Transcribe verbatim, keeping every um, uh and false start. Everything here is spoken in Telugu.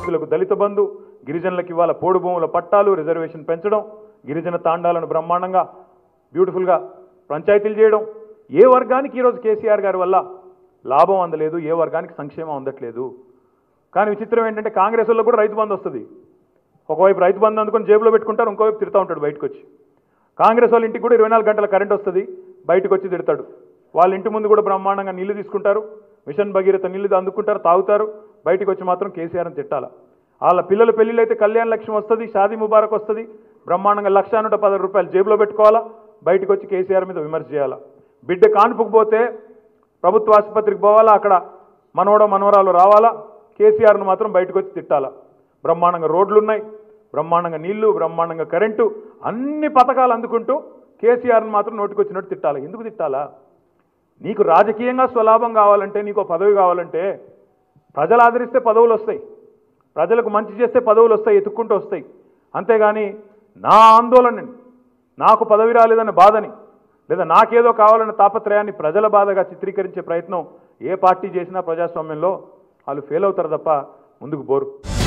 వీళ్ళకు దళిత బంధు, గిరిజనులకు ఇవాళ పోడు భూముల పట్టాలు, రిజర్వేషన్ పెంచడం, గిరిజన తాండాలను బ్రహ్మాండంగా బ్యూటిఫుల్గా పంచాయతీలు చేయడం. ఏ వర్గానికి ఈరోజు కేసీఆర్ గారి వల్ల లాభం అందలేదు, ఏ వర్గానికి సంక్షేమం అందట్లేదు. కానీ విచిత్రం ఏంటంటే కాంగ్రెస్ వాళ్ళకు కూడా రైతు బంధు వస్తుంది. ఒకవైపు రైతు బంధు అందుకొని జేబులో పెట్టుకుంటారు, ఇంకోవైపు తిడతా ఉంటాడు బయటకు వచ్చి. కాంగ్రెస్ వాళ్ళ ఇంటికి కూడా ఇరవై నాలుగు గంటల కరెంట్ వస్తుంది, బయటకు వచ్చి తిడతాడు. వాళ్ళ ఇంటి ముందు కూడా బ్రహ్మాండంగా నీళ్లు తీసుకుంటారు, మిషన్ భగీరథ నీళ్లు అందుకుంటారు, తాగుతారు, బయటకు వచ్చి మాత్రం కేసీఆర్ని తిట్టాల. వాళ్ళ పిల్లల పెళ్ళిళ్ళు అయితే కళ్యాణ లక్ష్యం వస్తుంది, షాదీ ముబారక్ వస్తుంది, బ్రహ్మాండంగా లక్ష నూట పది రూపాయలు జేబులో పెట్టుకోవాలా, బయటకు వచ్చి కేసీఆర్ మీద విమర్శ చేయాలా. బిడ్డ కాన్పుకు పోతే ప్రభుత్వ ఆసుపత్రికి పోవాలా, అక్కడ మనవడ మనవరాలు రావాలా, కేసీఆర్ను మాత్రం బయటకు వచ్చి తిట్టాలా. బ్రహ్మాండంగా రోడ్లు ఉన్నాయి, బ్రహ్మాండంగా నీళ్లు, బ్రహ్మాండంగా కరెంటు, అన్ని పథకాలు అందుకుంటూ కేసీఆర్ను మాత్రం నోటికొచ్చినట్టు తిట్టాలా. ఎందుకు తిట్టాలా? నీకు రాజకీయంగా స్వలాభం కావాలంటే, నీకు పదవి కావాలంటే ప్రజలు ఆదరిస్తే పదవులు వస్తాయి, ప్రజలకు మంచి చేస్తే పదవులు వస్తాయి, ఎత్తుక్కుంటూ వస్తాయి. అంతేగాని నా ఆందోళనని, నాకు పదవి రాలేదన్న బాధని, లేదా నాకేదో కావాలన్న తాపత్రయాన్ని ప్రజల బాధగా చిత్రీకరించే ప్రయత్నం ఏ పార్టీ చేసినా ప్రజాస్వామ్యంలో వాళ్ళు ఫెయిల్ అవుతారు తప్ప ముందుకు పోరు.